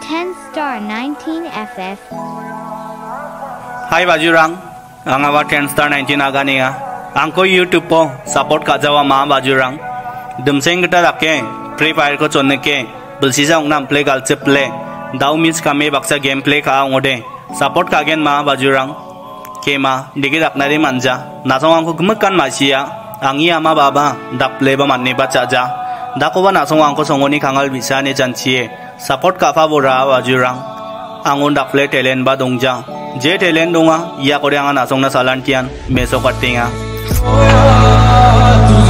Tenzstar19 FF. Hai bajurang, angaba Tenzstar19 Agana. Angko YouTube po support kajawa ma bajurang. Dumseng kita dake Free Fire ko chonne ke bulsisa ungnam play galche play. Dau miss Kame baksa gameplay ka ongode. Support ka.gen.ma bajurang. Kema dikit aknari manja. Nasong angko gemekan masia. Angi ama baba dak play ba manne ba caja. Dako ba nasong angko songoni kangal bisa ne janchie. Support ka favora bajurang. Angon dak play talent ba dongja. Je talent donga iya kore anga nasong na salantian meso katinga.